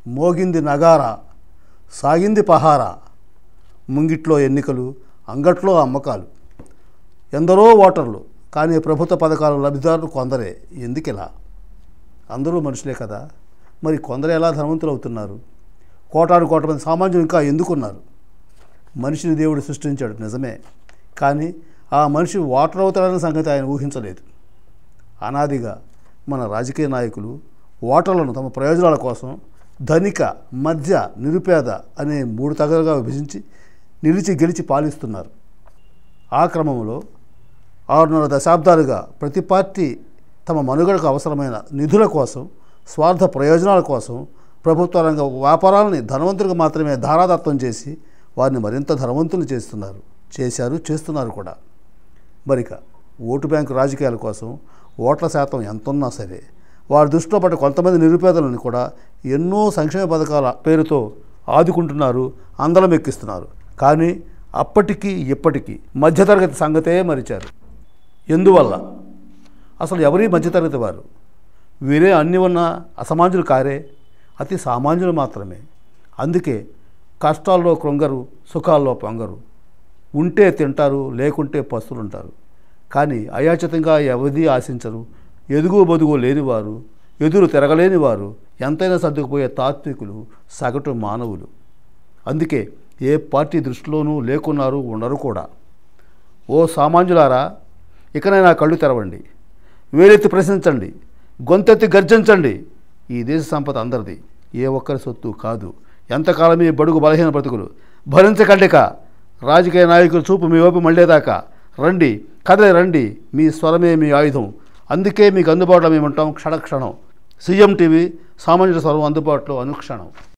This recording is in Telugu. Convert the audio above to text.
మోగింది నగారా, సాగింది పహారా. ముంగిట్లో ఎన్నికలు, అంగట్లో అమ్మకాలు. ఎందరో ఓటర్లు, కానీ ప్రభుత్వ పథకాల లబ్ధిదారులు కొందరే. ఎందుకిలా? అందరూ మనుషులే కదా, మరి కొందరు ఎలా ధనవంతులు అవుతున్నారు? కోటాను కోట్ల మంది సామాన్యులు ఇంకా ఎందుకున్నారు? మనిషిని దేవుడు సృష్టించాడు నిజమే, కానీ ఆ మనిషి ఓటర్ అవుతాడన్న సంగతి ఆయన ఊహించలేదు. అనాదిగా మన రాజకీయ నాయకులు ఓటర్లను తమ ప్రయోజనాల కోసం ధనిక, మధ్య, నిరుపేద అనే 3 తరగతులుగా విభజించి నిలిచి గెలిచి పాలిస్తున్నారు. ఆ క్రమంలో 6.5 దశాబ్దాలుగా ప్రతి పార్టీ తమ మనుగడకు అవసరమైన నిధుల కోసం, స్వార్థ ప్రయోజనాల కోసం ప్రభుత్వ రంగ వ్యాపారాలని ధనవంతులకు మాత్రమే ధారాదత్తం చేసి వారిని మరింత ధనవంతులు చేస్తున్నారు కూడా. మరిక ఓటు బ్యాంకు రాజకీయాల కోసం ఓట్ల శాతం ఎంతున్నా సరే వారి దృష్టిలో పడ్డ కొంతమంది నిరుపేదలను కూడా ఎన్నో సంక్షేమ పథకాల పేరుతో ఆదుకుంటున్నారు, అందలం ఎక్కిస్తున్నారు. కానీ అప్పటికీ ఇప్పటికీ మధ్యతరగతి సంగతే మరిచారు. ఎందువల్ల? అసలు ఎవరి మధ్యతరగతి వారు? వీరే అన్ని ఉన్న అసామాన్యులు కారే, అతి సామాన్యులు మాత్రమే. అందుకే కష్టాల్లో కృంగరు, సుఖాల్లో పొంగరు. ఉంటే తింటారు, లేకుంటే పస్తులుంటారు. కానీ అయాచితంగా ఎవరిది ఆశించరు. ఎదుగు బొదుగు లేనివారు, ఎదురు తిరగలేని వారు, ఎంతైనా సర్దుకుపోయే తాత్వికులు, సగటు మానవులు. అందుకే ఏ పార్టీ దృష్టిలోనూ లేకున్నారు, ఉండరు కూడా. ఓ సామాన్యులారా, ఇకనైనా కళ్ళు తెరవండి, వేలెత్తి ప్రశ్నించండి, గొంతెత్తి గర్జించండి. ఈ దేశ సంపద అందరిది, ఏ ఒక్కరి సొత్తు కాదు. ఎంతకాలం ఈ బడుగు బలహీన బ్రతుకులు భరించకండిక. రాజకీయ నాయకులు చూపు మీ వైపు మళ్ళేదాకా రండి, కదలే రండి. మీ స్వరమే మీ ఆయుధం. అందుకే మీకు అందుబాటులో మేము ఉంటాం క్షణక్షణం. సీఎం టీవీ, సామాన్యుల స్వరం అందుబాటులో అనుక్షణం.